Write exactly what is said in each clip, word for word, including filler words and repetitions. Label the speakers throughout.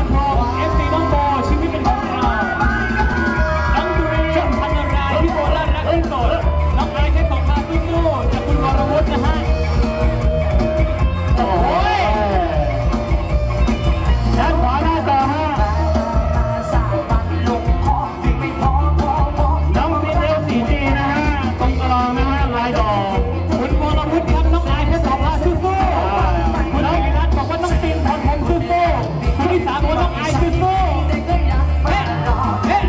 Speaker 1: านทองเอฟซีน้องโบชีวิตเป็นของเราน้องจุรีพันนารายที่โบราณรักที่สุดน้องไอซ์แค่ส่งมาที่ตู้จากคุณวรวุฒินะฮะโอ้ยด้านขวาหน้าต่อฮะน้องซีเอลซีจีนะฮะตรงกลางนะฮะลายดอกคุณวรวุฒิครับน้องไอซ์แค่ส่งมาที่ตู้คุณไอซ์นัทบอกว่าน้องซีนทำผมที่ตู้คุณที่สามบอกน้องไอซ์ที่ตู้เฮ้เฮ้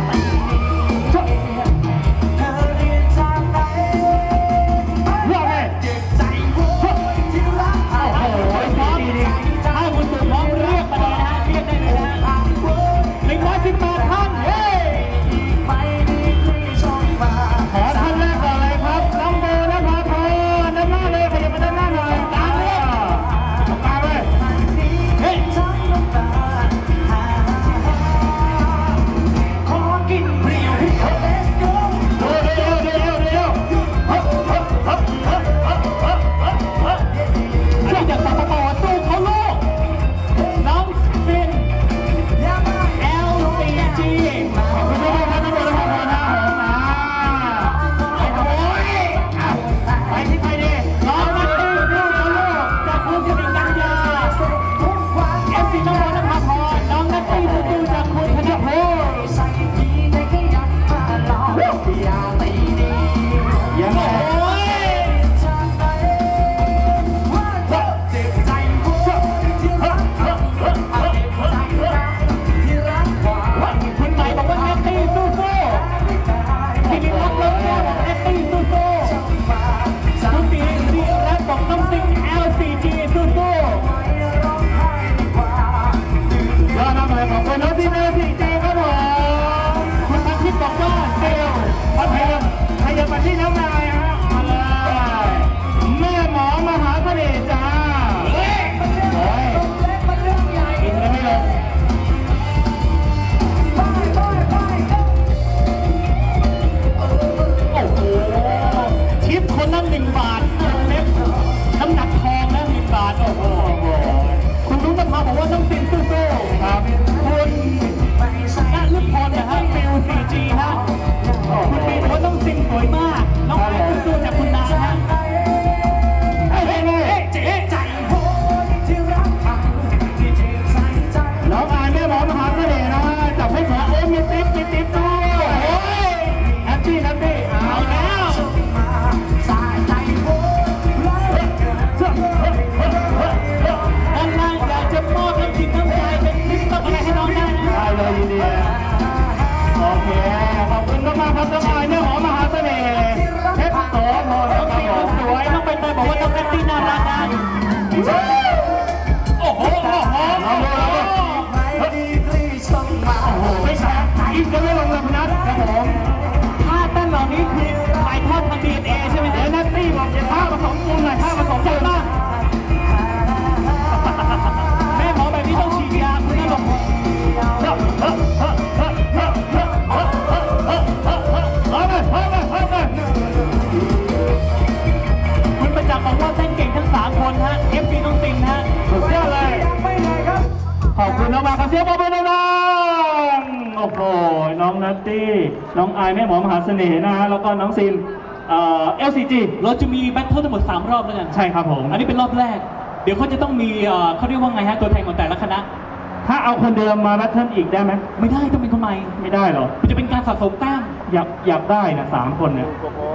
Speaker 1: น้องไอแม่หมอมหาเสน่ห์นะฮะแล้วก็น้องซินเอ่อ แอล ซี จี เราจะมีแบทเทิลทั้งหมดสามรอบแล้วกันใช่ครับผมอันนี้เป็นรอบแรกเดี๋ยวเขาจะต้องมีเขาเรียกว่าไงฮะตัวแทนของแต่ละคณะถ้าเอาคนเดิมมาแบทเทิลอีกได้ไหมไม่ได้ต้องเป็นคนใหม่ไม่ได้หรอมันจะเป็นการสะสมแต้มอยากอยากได้นะสามคนเนี่ย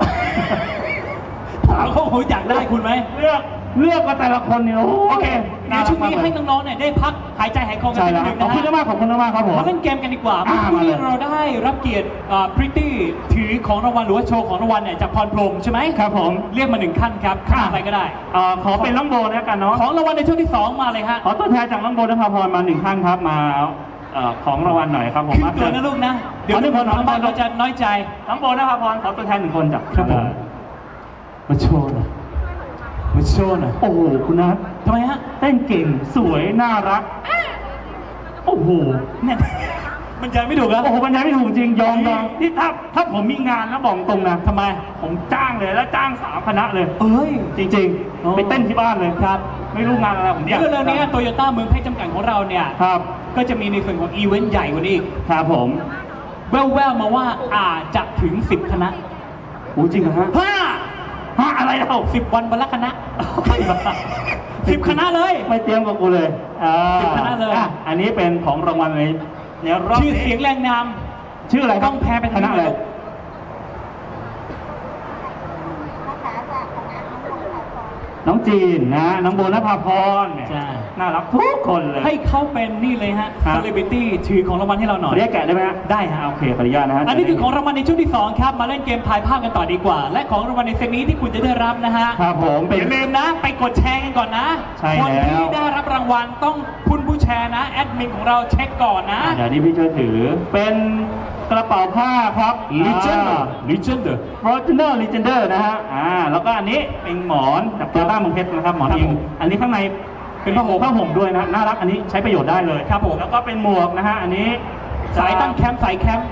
Speaker 1: ถามเขาเขาอยากได้คุณไหมเลือกเลือกมาแต่ละคนเนี่ยโอเคเดี๋ยวช่วงนี้ให้น้องๆเนี่ยได้พักหายใจหายคอกันนิดนึงนะฮะขอบคุณมากขอบคุณมากครับผมมาเล่นเกมกันดีกว่าเมื่อกี้เราได้รับเกียรติพริตตี้ถือของรางวัลหรือว่าโชว์ของรางวัลเนี่ยจากพรพรหมใช่ไหมครับผมเรียกมาหนึ่งขั้นครับขั้นอะไรก็ได้ขอเป็นน้องโบนะกันเนาะของรางวัลในช่วงที่สองมาเลยฮะขอตัวแทนจากน้องโบนภาพรมาหนึ่งขั้นครับมาของรางวัลหน่อยครับผมขึ้นตัวนะลูกนะเดี๋ยวทุกคนทางบ้านเราจะน้อยใจน้องโบนภาพรขอตัวแทนหนึ่งคนจากครับผมมาโชว์นะมาโชว์หน่อยโอ้โหคุณนัททำไมฮะเต้นเก่งสวยน่ารักโอ้โหเนี่ยบรรยายไม่ถูกแล้วโอ้โหบรรยายไม่ถูกจริงยอมยอมที่ถ้าถ้าผมมีงานแล้วบอกตรงนะทำไมผมจ้างเลยแล้วจ้างสามคณะเลยเอ้ยจริงๆไปเต้นที่บ้านเลยครับไม่รู้งานอะไรผมอยากเรื่องนี้โตโยต้าเมืองเพชรจำกัดของเราเนี่ยครับก็จะมีในส่วนของอีเวนต์ใหญ่กว่านี้อีก
Speaker 2: ครับผม
Speaker 1: แว่วๆมาว่าอาจจะถึงสิบคณะ
Speaker 2: โอ้จริงเหรอฮะ
Speaker 1: ห้า
Speaker 2: ฮะอะไรเรา
Speaker 1: สิบวันวันละคณะสิบคณะเลย
Speaker 2: ไม่เตรียมกับกูเลยอ่า
Speaker 1: สิบคณะเลย
Speaker 2: อ่อันนี้เป็นของรางวัลในในรอบ
Speaker 1: ชื่อ
Speaker 2: นี้
Speaker 1: เสียงแรงนาม
Speaker 2: ชื่ออะไรครับ
Speaker 1: ต้องแพ้ไป
Speaker 2: คณะอะไร น้องจีนนะน้องโบนภาพรเนี่ย
Speaker 1: ใช่
Speaker 2: น่ารักทุกคนเลย
Speaker 1: ให้เขาเป็นนี่เลยฮะ
Speaker 2: ครับ
Speaker 1: เซเลบริตี้ถือของรางวัลให้เราหน่อย
Speaker 2: เรียกแกะได้ไหมฮะ
Speaker 1: ได้ฮะ
Speaker 2: โอเคขออนุญาตนะฮะ
Speaker 1: อันนี้คือของรางวัลในช่วงที่สองครับมาเล่นเกมถ่ายภาพกันต่อดีกว่า และของรางวัลในเซตนี้ที่คุณจะได้รับนะฮะ
Speaker 2: ครับผมเป็น
Speaker 1: อย่าลืมนะไปกดแชร์กันก่อนนะ
Speaker 2: ใช่
Speaker 1: คน
Speaker 2: แล้ว
Speaker 1: ที่ได้รับรางวัลต้องคุณผู้แชร์นะแอดมินของเราเช็คก่อนนะ
Speaker 2: เดี๋ยวนี้พี่ช่วยถือเป็นกระเป๋าผ้าครับ
Speaker 1: Legender Legender
Speaker 2: Fortuner Legender นะฮะอ่าแล้วก็อันนี้เป็นหมอนจากโตโยต้าเมืองเพชรนะครับหมอน
Speaker 1: ครับ
Speaker 2: อิง
Speaker 1: ผม
Speaker 2: อันนี้ข้างในเป็นผ้าห่มผ้าห่มด้วยนะน่ารักอันนี้ใช้ประโยชน์ได้เลย
Speaker 1: ครับผม
Speaker 2: แล้วก็เป็นหมวกนะฮะอันนี้
Speaker 1: สายตั้งแคมป์สายแคมป์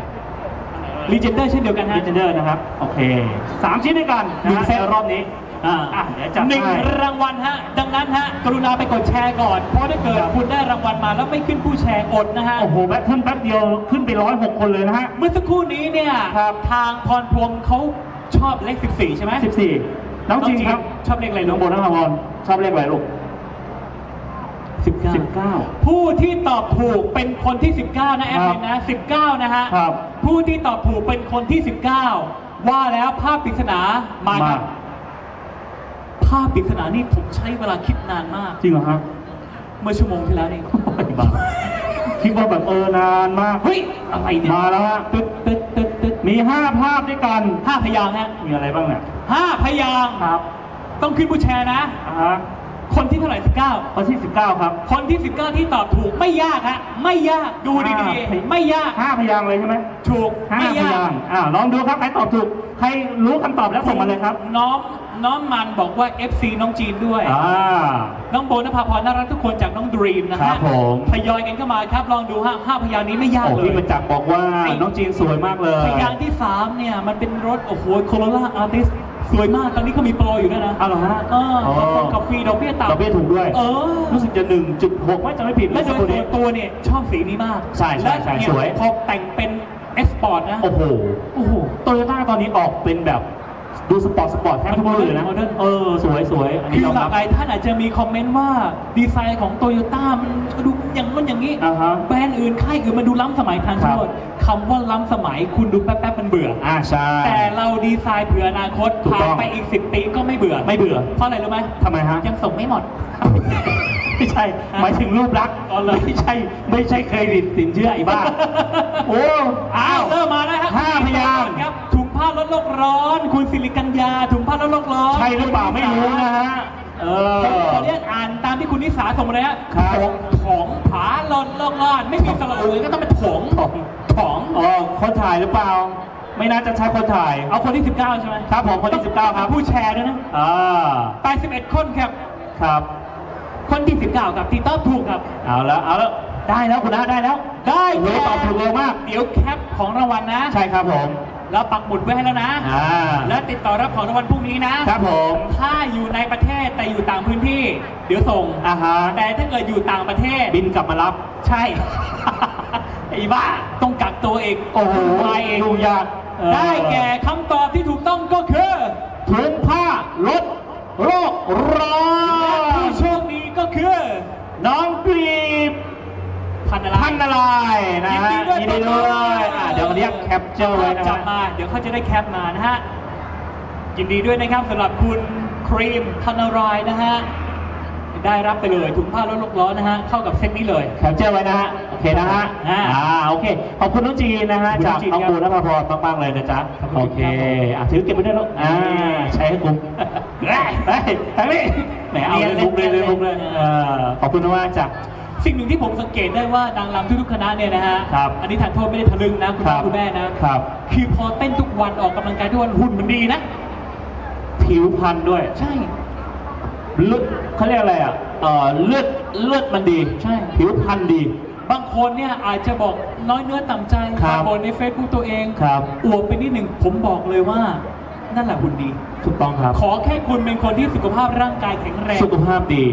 Speaker 1: Legender เช่นเดียวกันฮะ
Speaker 2: ลิเจนเดอร์นะครับโอเคสามชิ้นด้วยกัน
Speaker 1: หนึ่
Speaker 2: นะ
Speaker 1: ง
Speaker 2: ฮะ
Speaker 1: เซต
Speaker 2: ในรอบนี้
Speaker 1: อ่า
Speaker 2: อ่ะเดี๋ยวจัด
Speaker 1: หนึ่ง
Speaker 2: ให้
Speaker 1: รางวัลฮะดังนั้นฮะกรุณาไปกดแชร์ก่อนเพราะถ้าเกิดคุณได้รางวัลมาแล้วไม่ขึ้นผู้แชร์อดนะฮะ
Speaker 2: โอ้โหแป๊บขึ้นแป๊บเดียวขึ้นไปร้อยหกคนเลยนะฮะ
Speaker 1: เมื่อสักครู่นี้เนี่ย
Speaker 2: ครับ
Speaker 1: ทางพรพรหมเขาชอบเลขสิบสี่ใช่ไหม
Speaker 2: สิบสี่น้องจริงครับ
Speaker 1: ชอบเลขอะไร
Speaker 2: น้
Speaker 1: น้
Speaker 2: อ
Speaker 1: อง ง
Speaker 2: โบนัสพรชอบเลขอะไรลูก
Speaker 1: สิบเก้า
Speaker 2: สิบเก้า
Speaker 1: ผู้ที่ตอบถูกเป็นคนที่สิบเก้านะแอดมินนะสิบเก้านะฮะ
Speaker 2: ครับ
Speaker 1: ผู้ที่ตอบถูกเป็นคนที่สิบเก้าว่าแล้วภาพปริศนามาครับ ภาพปริศนานี่ผมใช้เวลาคิดนานมาก
Speaker 2: จริงเหรอครับ
Speaker 1: เมื่อชั่วโมงที่แล้วนี่
Speaker 2: บ้าคิดว่าแบบเออนานมาก
Speaker 1: เฮ้ยอะไรเนี่ย
Speaker 2: มาแล้วฮะ
Speaker 1: ตึ๊ดตึ๊ดตึ๊ดตึ๊ด
Speaker 2: มีห้าภาพด้วยกัน
Speaker 1: ห้าพยางค์ฮะ
Speaker 2: มีอะไรบ้างเนี่ย
Speaker 1: ห้าพยางค์
Speaker 2: ครับ
Speaker 1: ต้องขึ้นผู้แชร์นะ
Speaker 2: อ่าฮะ
Speaker 1: คนที่เท่าไหร่สิบเก้า
Speaker 2: ข้อที่สิบเก้าครับ
Speaker 1: คนที่สิบเก้าที่ตอบถูกไม่ยากฮะไม่ยากดูดี
Speaker 2: ห้า
Speaker 1: ๆไม่ยาก
Speaker 2: ห้าพยางค์เลยใช่ไหม
Speaker 1: ถูก
Speaker 2: ห้า
Speaker 1: ไม่
Speaker 2: พ
Speaker 1: ยาก
Speaker 2: ยางค์อ่าลองดูครับใครตอบถูกใครรู้คำตอบแล้วส่งมาเลยครับ
Speaker 1: น้องน้องมันบอกว่า เอฟ ซี น้องจีนด้วย
Speaker 2: อ่า
Speaker 1: น้องโบนภาพรน่ารักทุกคนจากน้องดรีมนะ
Speaker 2: ครั
Speaker 1: ฮะ
Speaker 2: บผม
Speaker 1: ทยอยกันเข้ามาครับลองดูฮะห้าพยางค์นี้ไม่ยาก
Speaker 2: โอ้
Speaker 1: เล
Speaker 2: พี่
Speaker 1: ย
Speaker 2: ประจักษ์บอกว่าน้องจีนสวยมากเลย
Speaker 1: พยางค์ที่สามเนี่ยมันเป็นรถโอ้โหโคโรล่าอาร์ติสสวยมากตอนนี้เขามีโปรอยู่ด้วยนะ
Speaker 2: อ้าวเหรอฮะ
Speaker 1: เออ
Speaker 2: อ๋อ
Speaker 1: กับฟรีดอกเบี้ยต่ำ
Speaker 2: ดอกเบี้ยถูกด้วย
Speaker 1: เออ
Speaker 2: รู้สึกจะหนึ่งจุดหกไม่จำไม่ผิด
Speaker 1: และโดย
Speaker 2: สักครู่
Speaker 1: ส่
Speaker 2: นี้
Speaker 1: วนตัวเนี่ยชอบสีนี้มาก
Speaker 2: ใช่ใช่ใช่
Speaker 1: และเนี่
Speaker 2: สวย
Speaker 1: พอแต่งเป็นเอสปอร์ตนะ
Speaker 2: โอ้โห โอ้โห โตโยต้าตอนนี้ออกเป็นแบบดูสปอร์ตสปอร์ตแทบทุกรุ่นเลยนะ
Speaker 1: โมเดิร์น
Speaker 2: เออ สวยสวยอัน
Speaker 1: คื
Speaker 2: นี้
Speaker 1: อย
Speaker 2: อม
Speaker 1: ห
Speaker 2: รั
Speaker 1: ลา
Speaker 2: บ
Speaker 1: กหลายท่านอาจจะมีคอมเมนต์ว่าดีไซน์ของโตโยต้ามันดูอย่างนั้นอย่างนี้
Speaker 2: อ่าฮะ
Speaker 1: แบรนด์อื่นค่ายอื่นมันดูล้ำสมัยทัน
Speaker 2: ครั
Speaker 1: โท
Speaker 2: บ
Speaker 1: ษคำว่าล้ำสมัยคุณดูแป๊บๆมันเบื่อ
Speaker 2: อ่าใช่
Speaker 1: แต่เราดีไซน์เผื่ออนาคต
Speaker 2: ถูก
Speaker 1: ผ่า
Speaker 2: ต้
Speaker 1: น
Speaker 2: อง
Speaker 1: ไปอีกสิบปีก็ไม่เบื่อ
Speaker 2: ไม่เบื่อ
Speaker 1: เพราะอะไรรู้ไหม
Speaker 2: ทำไมฮะ
Speaker 1: ยังส่งไม่หมด
Speaker 2: ไม่ใช่ หมายถึงรูปลักษณ์
Speaker 1: อ๋อเหรอ
Speaker 2: ไม่ใช่ ไม่ใช่เครดิตสินเชื่อไอ้บ้า โอ้
Speaker 1: อ้าวเริ่มมาแล้วครับ
Speaker 2: ห้าพยางค์
Speaker 1: ครับถุงผ้าลดโลกร้อน คุณสิริกัญญาถุงผ้าลดโลกร้อน
Speaker 2: ใช่หรือเปล่าไม่รู้นะฮะ เออ
Speaker 1: ผมขออนุญาตอ่านตามที่คุณนิสาส่งมาเลยฮะ
Speaker 2: ครับ
Speaker 1: ถงถงผาลนโลกร้อนไม่มีสระอูก็ต้องเป็นถง
Speaker 2: ของ
Speaker 1: ถง
Speaker 2: อ๋อคนถ่ายหรือเปล่า ไม่น่าจะใช่คนถ่าย
Speaker 1: เอาคนที่สิบเก้าใช่ไหม
Speaker 2: ครับผมคนที่สิบเก้าครับ
Speaker 1: ผู้แชร์ด้วยนะ
Speaker 2: อ่า
Speaker 1: แปดสิบเอ็ดคนครับ
Speaker 2: ครับ
Speaker 1: คนที่สิบเก้าครับที่ตอบถูกครับ
Speaker 2: เอาละเอาละได้แล้วคุณนะได้แล้ว
Speaker 1: ได้
Speaker 2: โอ้โหตอบถูกเร็วมาก
Speaker 1: เดี๋ยวแคปของรางวัลนะ
Speaker 2: ใช่ครับผม
Speaker 1: เราปักหมุดไว้ให้แล้วนะ
Speaker 2: อ่า
Speaker 1: และติดต่อรับของรางวัลพรุ่งนี้นะ
Speaker 2: ครับผม
Speaker 1: ถ้าอยู่ในประเทศแต่อยู่ต่างพื้นที่ เดี๋ยวส่ง
Speaker 2: อ่าฮะ
Speaker 1: แต่ถ้าเกิดอยู่ต่างประเทศ
Speaker 2: บินกลับมารับ
Speaker 1: ใช่ ไอ้บ้าต้องกักตัวเอง
Speaker 2: โอ้โห
Speaker 1: มาเอง
Speaker 2: ยุ่งยากเออ
Speaker 1: ได้แก่คำตอบที่ถูกต้องก็คือ
Speaker 2: ถุงผ้าลดโรคร้อ
Speaker 1: และผู้
Speaker 2: น
Speaker 1: โชคดีก็คือ
Speaker 2: น้องกรีบ
Speaker 1: พันอะไร
Speaker 2: พันนารายณ์นะฮะ
Speaker 1: ยินดีด้วย
Speaker 2: ยินดีด้วยอ่ะเดี๋ยวเรียกแคปเจอร์ไว้นะ
Speaker 1: จั
Speaker 2: ฮะ
Speaker 1: บมา เดี๋ยวเขาจะได้แคปมานะฮะ ยินดีด้วยนะครับสำหรับคุณครีมพันนารายณ์นะฮะ ได้รับไปเลยถุงผ้าลดโลกร้อนนะฮะ เข้ากับเซตนี้เลย
Speaker 2: แคปเจอร์ไว้นะฮะ โอเคนะฮะ
Speaker 1: อ่า
Speaker 2: อ่า โอเค ขอบคุณน้องจีนนะฮะ
Speaker 1: ขอบคุณ
Speaker 2: จาก
Speaker 1: น้องจีน
Speaker 2: น้อง
Speaker 1: ครับ
Speaker 2: บูนภาพรมากๆเลยนะจ๊ะ
Speaker 1: ขอบคุณ
Speaker 2: โอเค
Speaker 1: ครับ
Speaker 2: อ่ะถือเก็บไว้ด้วยลูกอ่า ใช้ให้คุ้มเฮ้ยเฮ้ยทางนี้แหมเอาเลยลุกเลยเลยลุกเลยเออขอบคุณมากจ้ะ
Speaker 1: สิ่งหนึ่งที่ผมสังเกตได้ว่านางรำทุกๆคณะเนี่ยนะฮะ
Speaker 2: ครับ
Speaker 1: อันนี้ทานโทษไม่ได้ทะลึ่งนะคุณ
Speaker 2: ครั
Speaker 1: พ่อบ คุณแม่นะ
Speaker 2: ครับ
Speaker 1: คือพอเต้นทุกวันออกกำลังกายทุกวันหุ่นมันดีนะ
Speaker 2: ผิวพรรณด้วย
Speaker 1: ใช่
Speaker 2: เลือดเขาเรียกอะไรอ่ะเอ่อเลือดเลือดมันดี
Speaker 1: ใช่
Speaker 2: ผิวพรรณดี
Speaker 1: บางคนเนี่ยอาจจะบอกน้อยเนื้อต่ำใจ
Speaker 2: ครับ
Speaker 1: บางคนในเฟซบุ๊กตัวเอง
Speaker 2: ครับ
Speaker 1: อวบไปนิดหนึ่งผมบอกเลยว่า นั่นแหละหุ่นดี
Speaker 2: ถูกต้องครับ
Speaker 1: ขอแค่คุณเป็นคนที่สุขภาพร่างกายแข็งแรง
Speaker 2: สุขภาพดี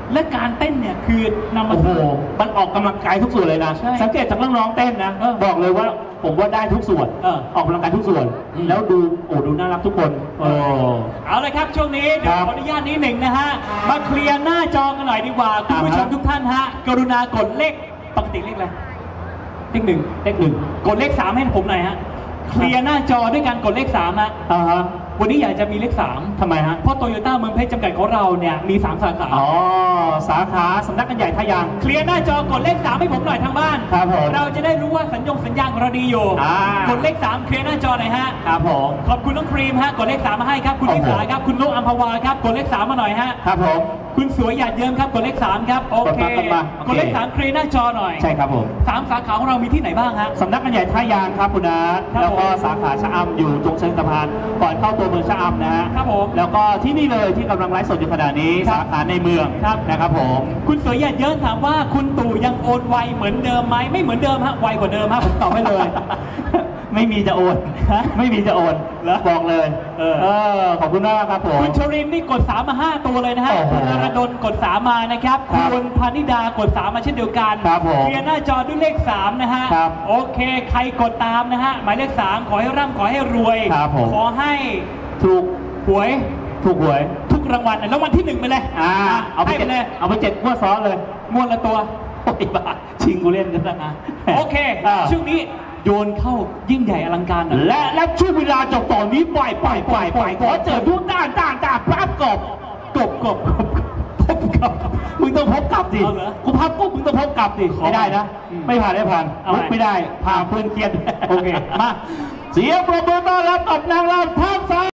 Speaker 1: และการเต้นเนี่ยคือนำมา
Speaker 2: โอ้โหมันออกกำลังกายทุกส่วนเลยนะ
Speaker 1: ใช่
Speaker 2: สังเกตจากน้องๆเต้นนะ
Speaker 1: เออ
Speaker 2: บอกเลยว่าผมว่าได้ทุกส่วน
Speaker 1: เออ
Speaker 2: ออกกำลังกายทุกส่วน
Speaker 1: อืม
Speaker 2: แล้วดูโอ้ดูน่ารักทุกคนโอ้
Speaker 1: เอาเลยครับช่วงนี้เดี๋ยว
Speaker 2: ครับ
Speaker 1: ขออนุญาตนิดหนึ่งนะฮะมาเคลียร์หน้าจอกันหน่อยดีกว่าคุณผู้ชม
Speaker 2: อ่าฮะ
Speaker 1: ทุกท่านฮะกรุณากดเลขปกติเลขอะไรเลขหนึ่ง
Speaker 2: เลขหนึ่ง
Speaker 1: กดเลขสามให้ผมหน่อยฮะเคลียร์หน้าจอด้วยการกดเลขสามฮะ
Speaker 2: อ่าฮะ
Speaker 1: วันนี้อยากจะมีเลขสาม
Speaker 2: ทำไมฮะ
Speaker 1: เพราะโตโยต้าเมืองเพชรจำกัดของเราเนี่ยมีสามสาขา
Speaker 2: อ๋อสาขาสำนักงานใหญ่ท่ายาง
Speaker 1: เคลียร์หน้าจอกดเลขสามให้ผมหน่อยทางบ้าน
Speaker 2: ครับผม
Speaker 1: เราจะได้รู้ว่าสัญญงสัญญาณของเราดีอยู่
Speaker 2: อ่าก
Speaker 1: ดเลขสามเคลียร์หน้าจอหน่อยฮะ
Speaker 2: ครับผม
Speaker 1: ขอบคุณน้องครีมฮะกดเลขสามมาให้ครับคุณ
Speaker 2: โอ้
Speaker 1: นิ
Speaker 2: โห
Speaker 1: สาครับคุณนุกอัมพวาครับกดเลขสามมาหน่อยฮะ
Speaker 2: ครับผม
Speaker 1: คุณสวยหยาดเยิ้มครับกดเลขสามครับโอเค
Speaker 2: กดมาโอเค
Speaker 1: กดเลขสามเคลียร์หน้าจอหน่อย
Speaker 2: ใช่ครับผม
Speaker 1: สามสาขาของเรามีที่ไหนบ้างฮะ
Speaker 2: สำนักงานใหญ่ท่ายางครับคุณอาร์ต
Speaker 1: ครับ
Speaker 2: แล้วก็
Speaker 1: ผม
Speaker 2: สาขาชะอำอยู่ตรงเชิงสะพานก่อนเข้าตัวเมืองชะอำนะฮะ
Speaker 1: ครับผม
Speaker 2: แล้วก็ที่นี่เลยที่กำลังไลฟ์สดอยู่ขณะนี้
Speaker 1: ครับ
Speaker 2: สาขาในเมือง
Speaker 1: ครับ
Speaker 2: นะครับผม
Speaker 1: คุณสวยหยาดเยิ้มถามว่าคุณตู่ยังโอนไวเหมือนเดิมไหมไม่เหมือนเดิมฮะไวกว่าเดิมฮะผมตอบให้เลย
Speaker 2: ไม่มีจะโอน
Speaker 1: ฮะ
Speaker 2: ไม่มีจะโอน
Speaker 1: เหรอ
Speaker 2: บอกเลย
Speaker 1: เออ
Speaker 2: เออขอบคุณมากครับผม
Speaker 1: คุณชรินทร์นี่กดสามมาห้าตัวเลยนะฮะ
Speaker 2: โอ้โห
Speaker 1: คุณนรดลกดสามมานะครับ
Speaker 2: ครับ
Speaker 1: คุณพานิดากดสามมาเช่นเดียวกัน
Speaker 2: ครับผม
Speaker 1: เคลียร์หน้าจอด้วยเลขสามนะฮะ
Speaker 2: ครับ
Speaker 1: โอเค ใครกดตามนะฮะ หมายเลขสามขอให้ร่ำขอให้รวย
Speaker 2: ครับผม
Speaker 1: ขอให้
Speaker 2: ถูก
Speaker 1: หวย
Speaker 2: ถูกหวย
Speaker 1: ทุกรางวัลรางวัลที่หนึ่งไปเลย
Speaker 2: อ่าเอาไป
Speaker 1: ให้
Speaker 2: เจ็ด
Speaker 1: เลย
Speaker 2: เอาไปเจ็ดงวดซ้อนเลย
Speaker 1: งวดละตัว
Speaker 2: โอ้ยบ้าชิงกูเล่นกันนะ
Speaker 1: โอเค
Speaker 2: อ่า
Speaker 1: ช่วงนี้โยนเข้ายิ่งใหญ่อลังการหน่อย
Speaker 2: และและช่วงเวลาจบต่อนนี้ปล่อยปล่อยปล่อยปล่อยขอเจอทุกด้านด้านด้านพรับกบกบกบกบพบกับมึงต้องพบกับสิ
Speaker 1: เอาเหรอ
Speaker 2: กูพับปุ๊บมึงต้องพบกับสิ
Speaker 1: ขอ
Speaker 2: ไม่ได้นะ
Speaker 1: อืม
Speaker 2: ไม่ผ่านไม่ผ่าน
Speaker 1: เอาใหม่
Speaker 2: ลุกไม่ได้พาเพื่อนเครียด
Speaker 1: โอเค
Speaker 2: มาเสียงปรบมือต้อนรับกับนางรำท่ามสาย